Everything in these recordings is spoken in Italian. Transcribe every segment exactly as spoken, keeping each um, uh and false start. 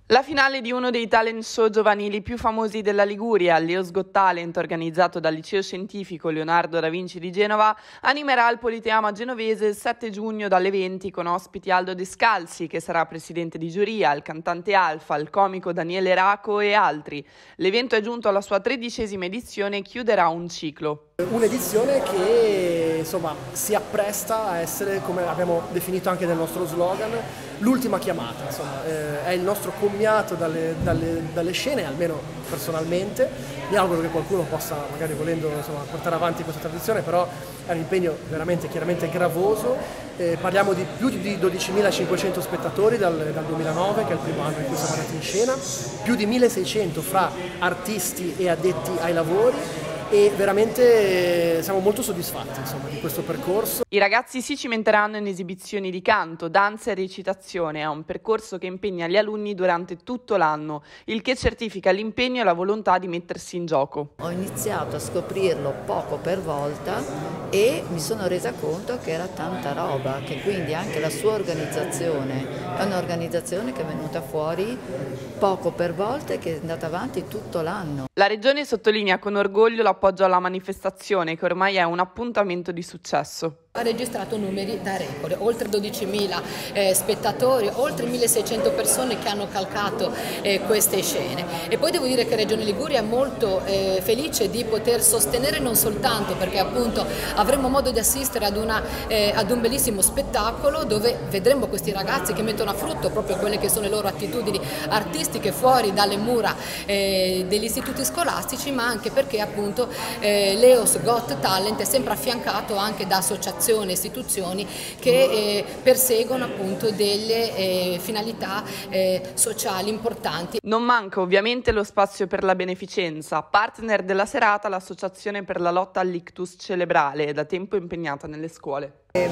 La finale di uno dei talent show giovanili più famosi della Liguria, l'Eos Got Talent, organizzato dal Liceo Scientifico Leonardo da Vinci di Genova, animerà il Politeama genovese il sette giugno dalle venti con ospiti Aldo Descalzi, che sarà presidente di giuria, il cantante Alfa, il comico Daniele Raco e altri. L'evento è giunto alla sua tredicesima edizione e chiuderà un ciclo. Un'edizione che insomma si appresta a essere, come abbiamo definito anche nel nostro slogan, l'ultima chiamata. Insomma, eh, è il nostro commiato dalle, dalle, dalle scene, almeno personalmente. Mi auguro che qualcuno possa, magari volendo, insomma, portare avanti questa tradizione, però è un impegno veramente chiaramente gravoso. Eh, parliamo di più di dodicimilacinquecento spettatori dal, dal duemilanove, che è il primo anno in cui siamo andati in scena, più di milleseicento fra artisti e addetti ai lavori. E veramente siamo molto soddisfatti, insomma, di questo percorso. I ragazzi si cimenteranno in esibizioni di canto, danza e recitazione. È un percorso che impegna gli alunni durante tutto l'anno, il che certifica l'impegno e la volontà di mettersi in gioco. Ho iniziato a scoprirlo poco per volta e mi sono resa conto che era tanta roba, che quindi anche la sua organizzazione è un'organizzazione che è venuta fuori poco per volta e che è andata avanti tutto l'anno. La Regione sottolinea con orgoglio l'appoggio alla manifestazione, che ormai è un appuntamento di successo. Ha registrato numeri da record, oltre dodicimila eh, spettatori, oltre milleseicento persone che hanno calcato eh, queste scene. E poi devo dire che Regione Liguria è molto eh, felice di poter sostenere non soltanto perché appunto avremo modo di assistere ad, una, eh, ad un bellissimo spettacolo dove vedremo questi ragazzi che mettono a frutto proprio quelle che sono le loro attitudini artistiche fuori dalle mura eh, degli istituti scolastici, ma anche perché appunto eh, l'Eos Got Talent è sempre affiancato anche da associazioni e istituzioni che eh, perseguono appunto delle eh, finalità eh, sociali importanti. Non manca ovviamente lo spazio per la beneficenza. Partner della serata l'associazione per la lotta all'ictus cerebrale, da tempo impegnata nelle scuole. Il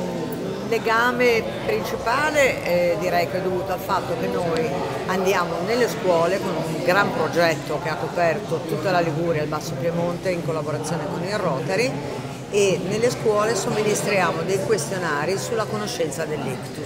legame principale eh, direi che è dovuto al fatto che noi andiamo nelle scuole con un gran progetto che ha coperto tutta la Liguria e il Basso Piemonte in collaborazione con il Rotary, e nelle scuole somministriamo dei questionari sulla conoscenza dell'ictus.